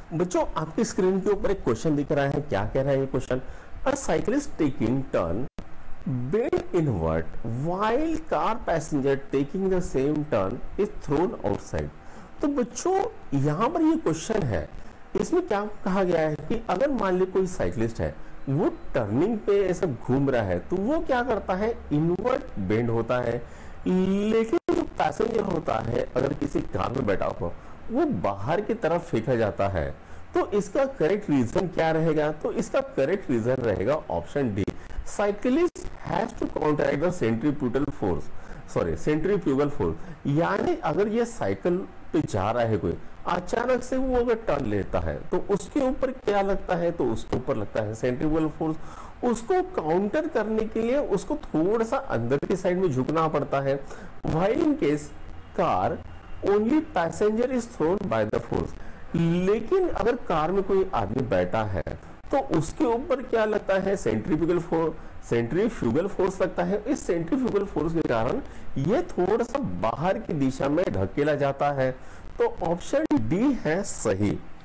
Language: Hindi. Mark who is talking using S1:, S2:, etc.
S1: बच्चों आपकी स्क्रीन के ऊपर एक क्वेश्चन दिख रहा है। क्या कह रहा है ये question? A cyclist taking turn bend inward while car passenger taking the same turn is thrown outside. तो बच्चों यहाँ पर ये क्वेश्चन है, इसमें क्या कहा गया है कि अगर मान ली कोई साइकिलिस्ट है, वो टर्निंग पे ऐसा घूम रहा है, तो वो क्या करता है, इनवर्ट बेंड होता है। लेकिन जो पैसेंजर होता है, अगर किसी कार में बैठा हो, वो बाहर की तरफ फेंका जाता है। तो इसका करेक्ट रीजन क्या रहेगा? तो इसका करेक्ट रीजन रहेगा option D, cyclist has to counteract the centrifugal force. यानी अगर ये साइकिल पे जा रहा है कोई, अचानक से वो अगर टर्न लेता है तो उसके ऊपर क्या लगता है? तो उसके ऊपर लगता है सेंट्रीफ्यूगल फोर्स। उसको काउंटर करने के लिए उसको थोड़ा सा अंदर की साइड में झुकना पड़ता है। While in case car only passenger is thrown by the force. लेकिन अगर कार में कोई आदमी बैठा है तो उसके ऊपर क्या लगता है? सेंट्रीफ्यूगल फोर्स लगता है। इस सेंट्रीफ्यूगल फोर्स के कारण ये थोड़ा सा बाहर की दिशा में ढकेला जाता है। तो ऑप्शन डी है सही।